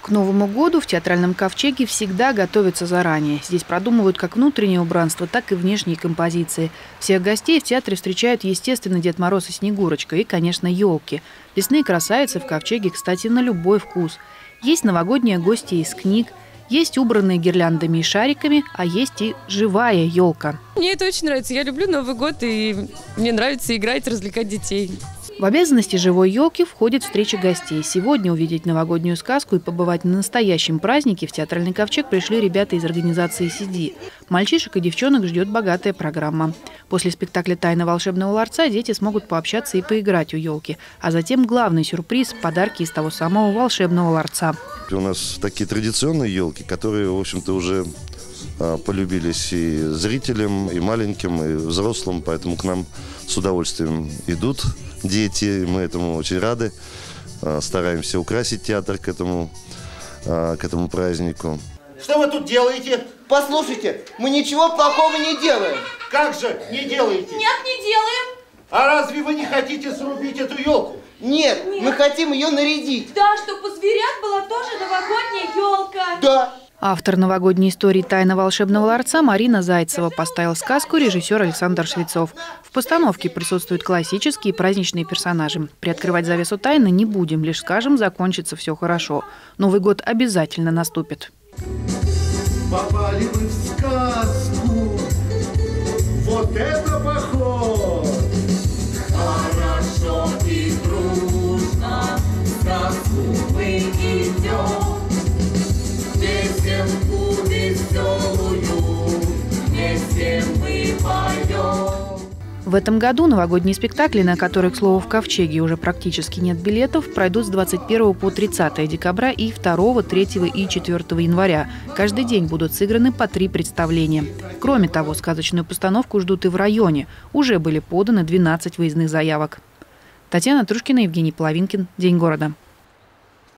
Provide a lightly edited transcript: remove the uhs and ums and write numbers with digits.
К Новому году в театральном ковчеге всегда готовятся заранее. Здесь продумывают как внутреннее убранство, так и внешние композиции. Всех гостей в театре встречают, естественно, Дед Мороз и Снегурочка и, конечно, елки. Лесные красавицы в ковчеге, кстати, на любой вкус. Есть новогодние гости из книг, есть убранные гирляндами и шариками, а есть и живая елка. Мне это очень нравится. Я люблю Новый год, и мне нравится играть, развлекать детей. В обязанности живой елки входит встреча гостей. Сегодня увидеть новогоднюю сказку и побывать на настоящем празднике в театральный ковчег пришли ребята из организации «Сиди». Мальчишек и девчонок ждет богатая программа. После спектакля «Тайна волшебного ларца» дети смогут пообщаться и поиграть у елки. А затем главный сюрприз – подарки из того самого волшебного ларца. У нас такие традиционные елки, которые, в общем-то, уже полюбились и зрителям, и маленьким, и взрослым, поэтому к нам с удовольствием идут дети, мы этому очень рады, стараемся украсить театр к этому празднику. Что вы тут делаете? Послушайте, мы ничего плохого не делаем. Как же не делаете? Нет, не делаем. А разве вы не хотите срубить эту елку? Нет, мы хотим ее нарядить. Да, чтобы у зверят была тоже новогодняя елка. Да. Автор новогодней истории «Тайна волшебного ларца» Марина Зайцева поставил сказку режиссер Александр Швецов. В постановке присутствуют классические и праздничные персонажи. Приоткрывать завесу тайны не будем, лишь скажем, закончится все хорошо. Новый год обязательно наступит. Попали вы в сказку. Вот это поход! Хорошо и дружно в сказку мы идем. Песенку веселую вместе мы поем. В этом году новогодние спектакли, на которые, к слову, в ковчеге уже практически нет билетов, пройдут с 21 по 30 декабря и 2, 3 и 4 января. Каждый день будут сыграны по 3 представления. Кроме того, сказочную постановку ждут и в районе. Уже были поданы 12 выездных заявок. Татьяна Трушкина, Евгений Половинкин. День города.